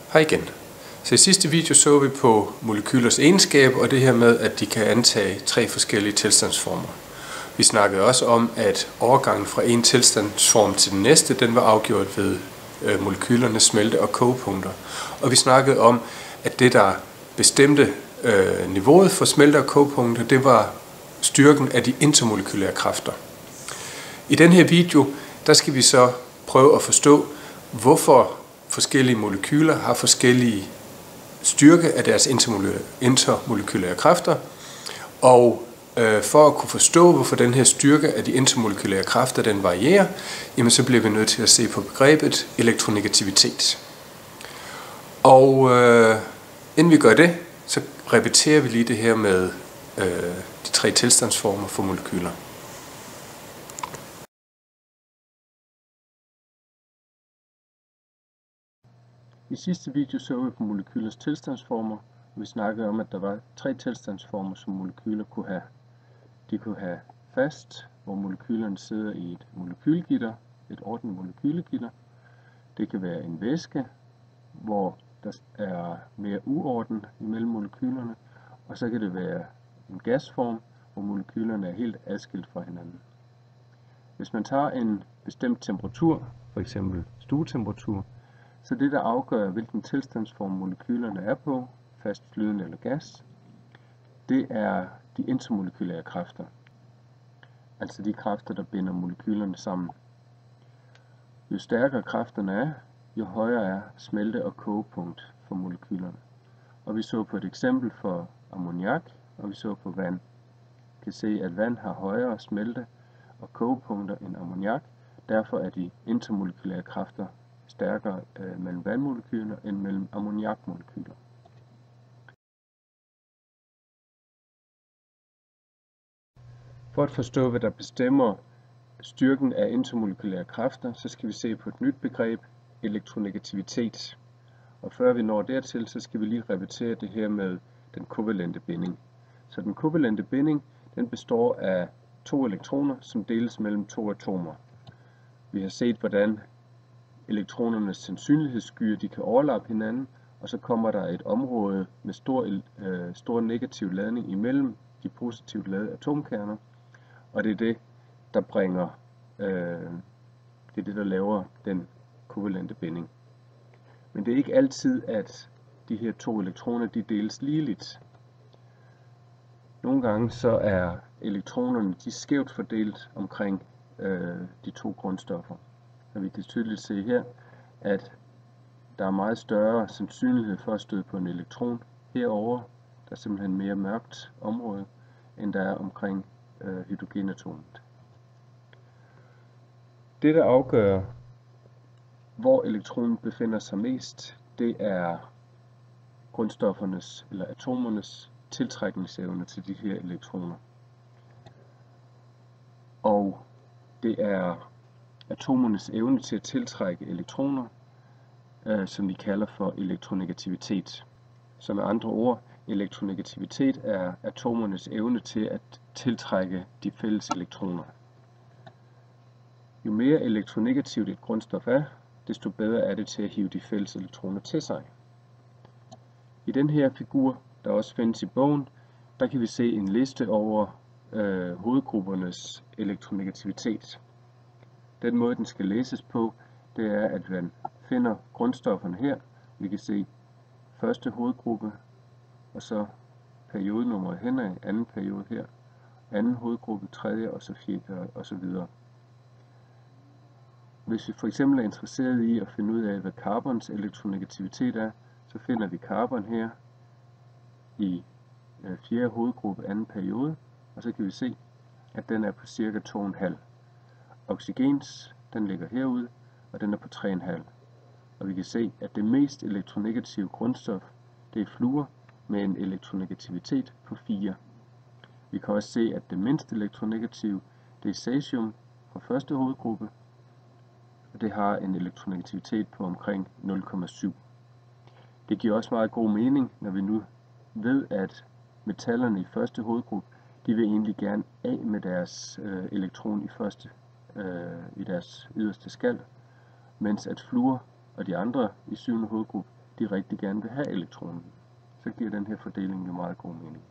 Hej igen. Så i sidste video så vi på molekylers egenskaber og det her med, at de kan antage 3 forskellige tilstandsformer. Vi snakkede også om, at overgangen fra en tilstandsform til den næste, den var afgjort ved molekylernes smelte- og kogepunkter. Og vi snakkede om, at det der bestemte niveauet for smelte- og kogepunkter, det var styrken af de intermolekylære kræfter. I den her video, der skal vi så prøve at forstå, hvorfor forskellige molekyler har forskellige styrke af deres intermolekylære kræfter. Og for at kunne forstå, hvorfor den her styrke af de intermolekylære kræfter den varierer, jamen så bliver vi nødt til at se på begrebet elektronegativitet. Og inden vi gør det, så repeterer vi lige det her med de 3 tilstandsformer for molekyler. I sidste video så vi på molekylers tilstandsformer, og vi snakkede om, at der var 3 tilstandsformer, som molekyler kunne have. De kunne have fast, hvor molekylerne sidder i et molekylgitter, et ordnet molekylgitter. Det kan være en væske, hvor der er mere uorden imellem molekylerne, og så kan det være en gasform, hvor molekylerne er helt adskilt fra hinanden. Hvis man tager en bestemt temperatur, f.eks. stuetemperatur, så det, der afgør, hvilken tilstandsform molekylerne er på, fast, flydende eller gas, det er de intermolekylære kræfter. Altså de kræfter, der binder molekylerne sammen. Jo stærkere kræfterne er, jo højere er smelte- og kogepunkt for molekylerne. Og vi så på et eksempel for ammoniak, og vi så på vand. Vi kan se, at vand har højere smelte- og kogepunkter end ammoniak. Derfor er de intermolekylære kræfter stærkere mellem vandmolekyler end mellem ammoniakmolekyler. For at forstå, hvad der bestemmer styrken af intermolekylære kræfter, så skal vi se på et nyt begreb, elektronegativitet. Og før vi når dertil, så skal vi lige repetere det her med den kovalente binding. Så den kovalente binding, den består af 2 elektroner, som deles mellem 2 atomer. Vi har set, hvordan elektronernes sandsynlighedsskyer, de kan overlappe hinanden, og så kommer der et område med stor negativ ladning imellem de positivt ladede atomkerner, og det er det, der der laver den kovalente binding. Men det er ikke altid, at de her 2 elektroner, de deles ligeligt. Nogle gange så er elektronerne, de skævt fordelt omkring de 2 grundstoffer. Og vi kan tydeligt se her, at der er meget større sandsynlighed for at støde på en elektron herover. Der er simpelthen mere mørkt område, end der er omkring hydrogenatomet. Det, der afgør, hvor elektronen befinder sig mest, det er grundstoffernes eller atomernes tiltrækningsevne til de her elektroner. Og det er atomernes evne til at tiltrække elektroner, som vi kalder for elektronegativitet. Så med andre ord, elektronegativitet er atomernes evne til at tiltrække de fælles elektroner. Jo mere elektronegativt et grundstof er, desto bedre er det til at hive de fælles elektroner til sig. I den her figur, der også findes i bogen, der kan vi se en liste over hovedgruppernes elektronegativitet. Den måde, den skal læses på, det er, at man finder grundstofferne her. Vi kan se første hovedgruppe, og så periodenummeret henad, anden periode her, anden hovedgruppe, tredje og så fjerde og så videre. Hvis vi for eksempel er interesseret i at finde ud af, hvad carbons elektronegativitet er, så finder vi carbon her i fjerde hovedgruppe, anden periode, og så kan vi se, at den er på cirka 2,5. Oxygens, den ligger herude, og den er på 3,5. Og vi kan se, at det mest elektronegative grundstof, det er fluor med en elektronegativitet på 4. Vi kan også se, at det mindst elektronegative, det er cesium fra første hovedgruppe, og det har en elektronegativitet på omkring 0,7. Det giver også meget god mening, når vi nu ved, at metallerne i første hovedgruppe, de vil egentlig gerne af med deres elektron i deres yderste skal, mens at fluor og de andre i syvende hovedgruppe, de rigtig gerne vil have elektronen. Så giver den her fordeling jo meget god mening.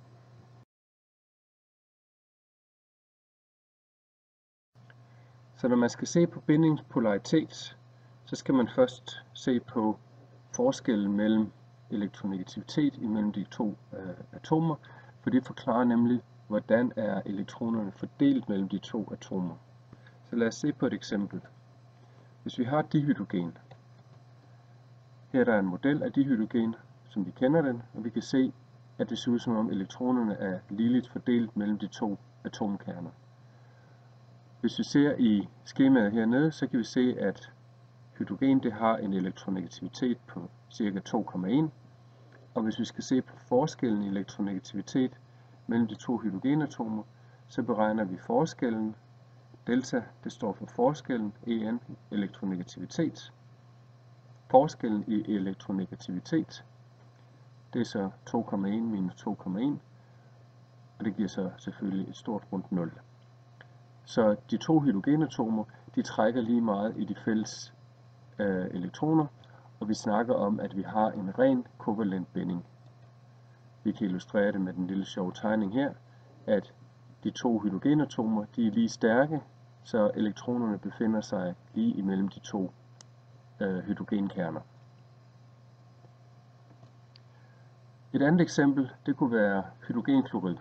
Så når man skal se på bindingens polaritet, så skal man først se på forskellen mellem elektronegativitet imellem de to atomer, for det forklarer nemlig, hvordan er elektronerne fordelt mellem de to atomer. Så lad os se på et eksempel. Hvis vi har dihydrogen, her er der en model af dihydrogen, som vi kender den, og vi kan se, at det ser ud som om elektronerne er ligeligt fordelt mellem de to atomkerner. Hvis vi ser i skemaet hernede, så kan vi se, at hydrogen det har en elektronegativitet på ca. 2,1, og hvis vi skal se på forskellen i elektronegativitet mellem de to hydrogenatomer, så beregner vi forskellen. Delta, det står for forskellen, En, elektronegativitet. Forskellen i elektronegativitet, det er så 2,1 minus 2,1, og det giver så selvfølgelig et stort rundt 0. Så de to hydrogenatomer, de trækker lige meget i de fælles elektroner, og vi snakker om, at vi har en ren kovalent binding. Vi kan illustrere det med den lille sjove tegning her, at de to hydrogenatomer, de er lige stærke, så elektronerne befinder sig lige imellem de to hydrogenkerner. Et andet eksempel, det kunne være hydrogenklorid.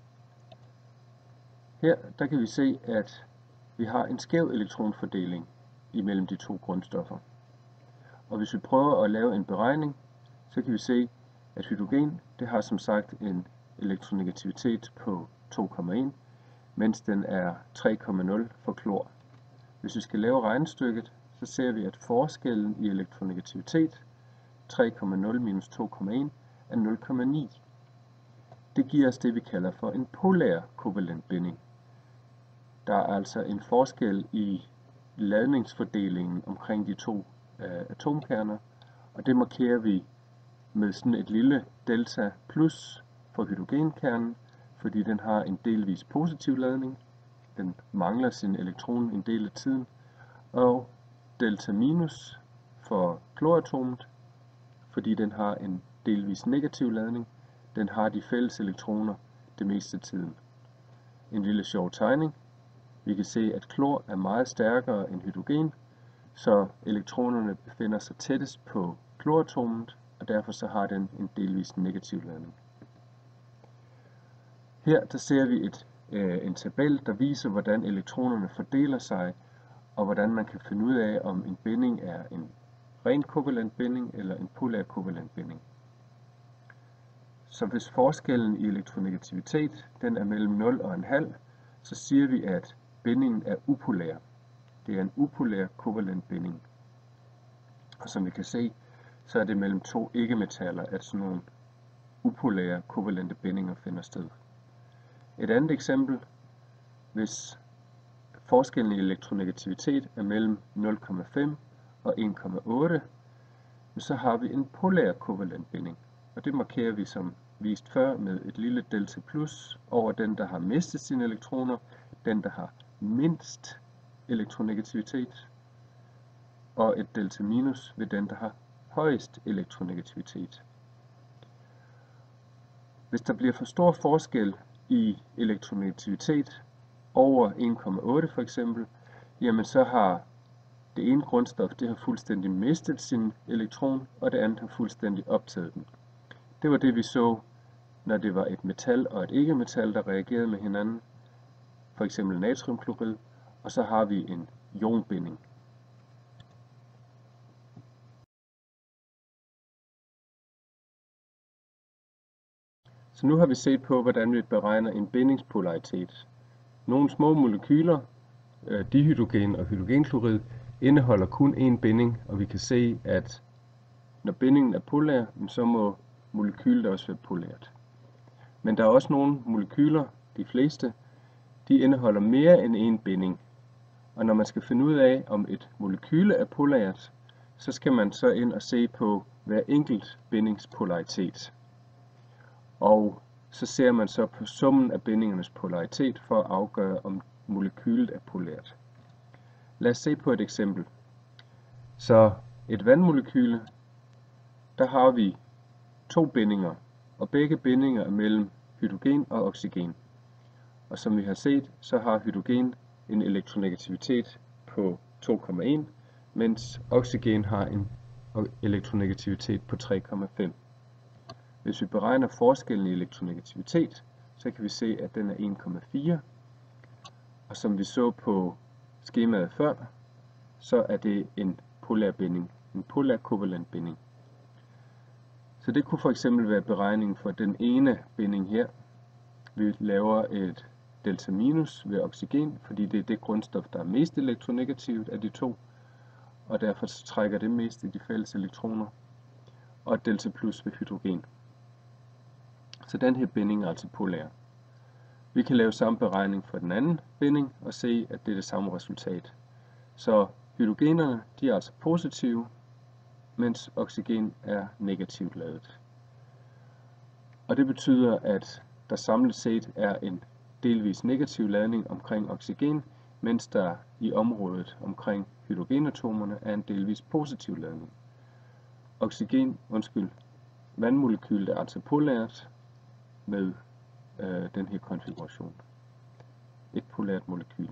Her der kan vi se, at vi har en skæv elektronfordeling imellem de to grundstoffer. Og hvis vi prøver at lave en beregning, så kan vi se, at hydrogen det har som sagt en elektronegativitet på 2,1, mens den er 3,0 for klor. Hvis vi skal lave regnestykket, så ser vi, at forskellen i elektronegativitet, 3,0 minus 2,1, er 0,9. Det giver os det, vi kalder for en polær kovalent binding. Der er altså en forskel i ladningsfordelingen omkring de to atomkerner, og det markerer vi med sådan et lille delta plus for hydrogenkernen, fordi den har en delvis positiv ladning. Den mangler sin elektron en del af tiden. Og delta minus for kloratomet, fordi den har en delvis negativ ladning. Den har de fælles elektroner det meste af tiden. En lille sjov tegning. Vi kan se, at klor er meget stærkere end hydrogen, så elektronerne befinder sig tættest på kloratomet, og derfor så har den en delvis negativ ladning. Her der ser vi en tabel, der viser, hvordan elektronerne fordeler sig, og hvordan man kan finde ud af, om en binding er en ren kovalent binding eller en polær kovalent binding. Så hvis forskellen i elektronegativitet den er mellem 0 og 0,5, så siger vi, at bindingen er upolær. Det er en upolær kovalent binding. Og som vi kan se, så er det mellem to ikke-metaller, at sådan nogle upolære kovalente bindinger finder sted. Et andet eksempel, hvis forskellen i elektronegativitet er mellem 0,5 og 1,8, så har vi en polær kovalent binding. Og det markerer vi som vist før med et lille delta plus over den, der har mistet sine elektroner, den, der har mindst elektronegativitet, og et delta minus ved den, der har højest elektronegativitet. Hvis der bliver for stor forskel i elektronegativitet over 1,8 for eksempel, jamen så har det ene grundstof det har fuldstændig mistet sin elektron, og det andet har fuldstændig optaget den. Det var det, vi så, når det var et metal og et ikke-metal, der reagerede med hinanden, for eksempel natriumklorid, og så har vi en ionbinding. Så nu har vi set på, hvordan vi beregner en bindingspolaritet. Nogle små molekyler, dihydrogen og hydrogenklorid, indeholder kun én binding, og vi kan se, at når bindingen er polær, så må molekylet også være polært. Men der er også nogle molekyler, de fleste, de indeholder mere end én binding. Og når man skal finde ud af, om et molekyle er polært, så skal man så ind og se på hver enkelt bindingspolaritet. Og så ser man så på summen af bindingernes polaritet for at afgøre, om molekylet er polært. Lad os se på et eksempel. Så et vandmolekyle, der har vi 2 bindinger, og begge bindinger er mellem hydrogen og oxygen. Og som vi har set, så har hydrogen en elektronegativitet på 2,1, mens oxygen har en elektronegativitet på 3,5. Hvis vi beregner forskellen i elektronegativitet, så kan vi se, at den er 1,4. Og som vi så på skemaet før, så er det en polær binding, en polær kovalent binding. Så det kunne for eksempel være beregningen for den ene binding her. Vi laver et delta minus ved oxygen, fordi det er det grundstof, der er mest elektronegativt af de to, og derfor trækker det mest i de fælles elektroner, og delta plus ved hydrogen. Så den her binding er altså polær. Vi kan lave samme beregning for den anden binding og se, at det er det samme resultat. Så hydrogenerne, de er altså positive, mens oxygen er negativt ladet. Og det betyder, at der samlet set er en delvis negativ ladning omkring oxygen, mens der i området omkring hydrogenatomerne er en delvis positiv ladning. Vandmolekylet er altså polært med den her konfiguration. Et polært molekyl.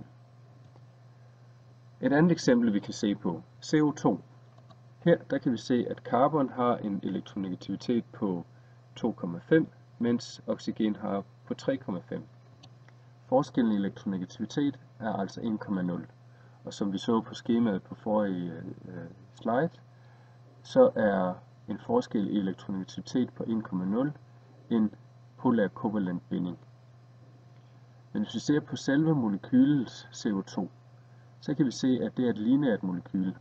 Et andet eksempel, vi kan se på, CO2. Her der kan vi se, at carbon har en elektronegativitet på 2,5, mens oxygen har på 3,5. Forskellen i elektronegativitet er altså 1,0. Og som vi så på skemaet på forrige slide, så er en forskel i elektronegativitet på 1,0 en polær kovalent binding. Men hvis vi ser på selve molekylet CO2, så kan vi se, at det er et lineært molekyl.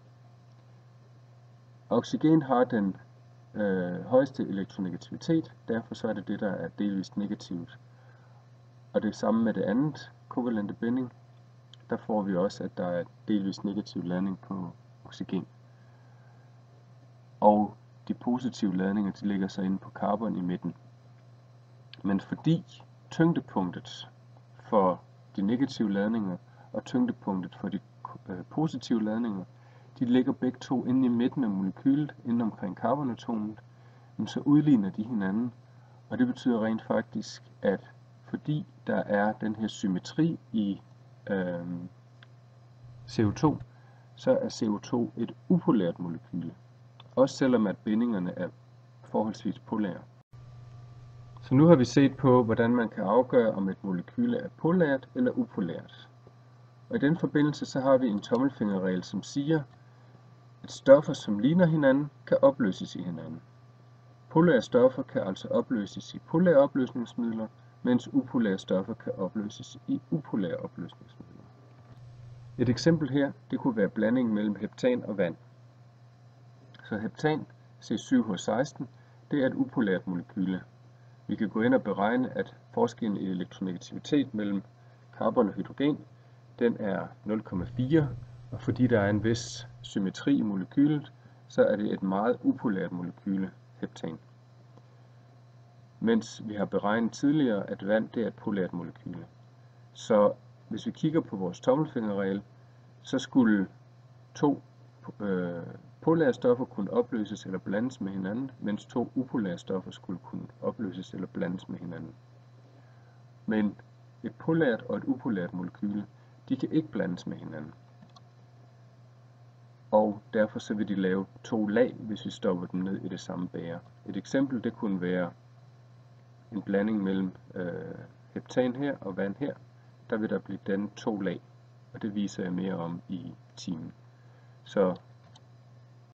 Oxygen har den højeste elektronegativitet, derfor så er det det, der er delvist negativt. Og det samme med det andet kovalente binding, der får vi også, at der er delvist negativ ladning på oxygen. Og de positive ladninger, de ligger så inde på carbon i midten. Men fordi tyngdepunktet for de negative ladninger og tyngdepunktet for de positive ladninger, de ligger begge to inde i midten af molekylet, inde omkring carbonatomet, men så udligner de hinanden, og det betyder rent faktisk, at fordi der er den her symmetri i CO2, så er CO2 et upolært molekyl, også selvom at bindingerne er forholdsvis polære. Så nu har vi set på, hvordan man kan afgøre, om et molekyle er polært eller upolært. Og i den forbindelse så har vi en tommelfingerregel, som siger, at stoffer, som ligner hinanden, kan opløses i hinanden. Polære stoffer kan altså opløses i polære opløsningsmidler, mens upolære stoffer kan opløses i upolære opløsningsmidler. Et eksempel her, det kunne være blandingen mellem heptan og vand. Så heptan, C7H16, det er et upolært molekyle. Vi kan gå ind og beregne, at forskellen i elektronegativitet mellem carbon og hydrogen, den er 0,4, og fordi der er en vis symmetri i molekylet, så er det et meget upolært molekyle, heptan. Mens vi har beregnet tidligere, at vand det er et polært molekyle. Så hvis vi kigger på vores tommelfingerregel, så skulle to polære stoffer kunne opløses eller blandes med hinanden, mens to upolære stoffer skulle kunne opløses eller blandes med hinanden. Men et polært og et upolært molekyle, de kan ikke blandes med hinanden. Og derfor så vil de lave to lag, hvis vi stopper dem ned i det samme bæger. Et eksempel det kunne være en blanding mellem heptan her og vand her. Der vil der blive dannet to lag, og det viser jeg mere om i timen. Så